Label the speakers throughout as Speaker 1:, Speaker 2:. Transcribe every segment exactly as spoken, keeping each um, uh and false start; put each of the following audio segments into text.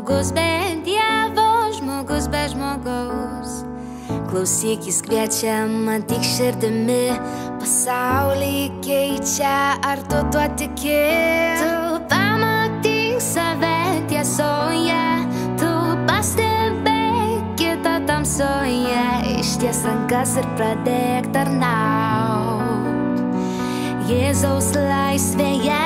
Speaker 1: Žmogus be Dievo, žmogus be žmogaus. Klausyk, jis kviečia man tik širdimi, pasaulį keičia, ar tu tuo tiki? Tu pamatyk save tiesoje, tu pastebėk kitą tamsoje, išties rankas ir pradėk tarnaut Jėzaus laisvėje.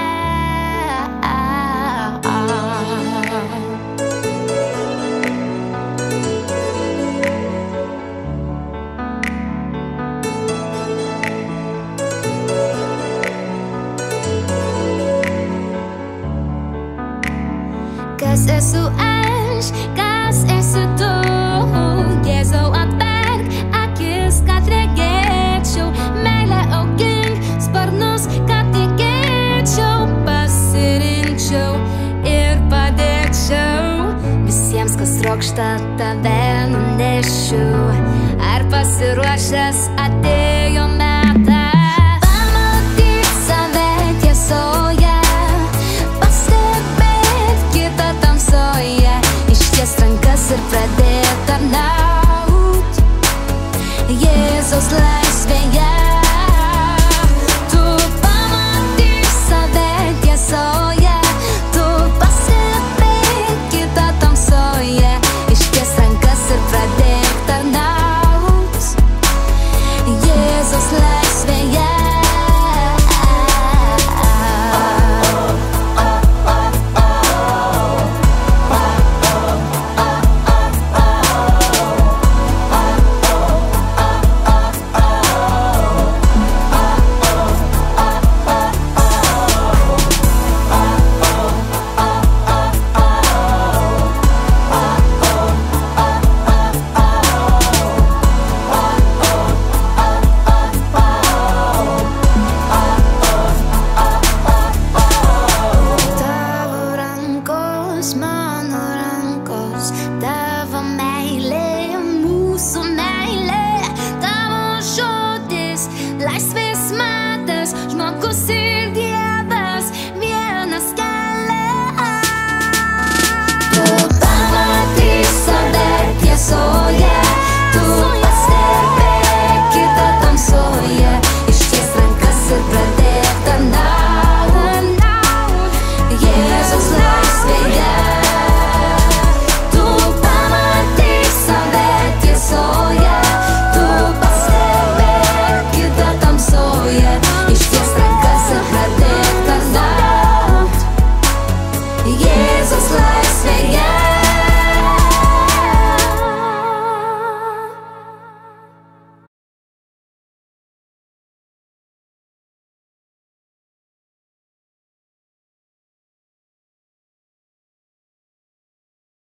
Speaker 1: Kas esu aš, kas esi tu? Jėzau, atverk akis, kad regėčiau, meilę augink sparnus, kad tikėčiau, pasirinkčiau ir padėčiau visiems, kas trokšta tave nunešiu. Ar pasiruošęs atėjo metas? Pamatyk save tiesoje, išties rankas ir pradėk tarnaut Jėzaus laisvėje.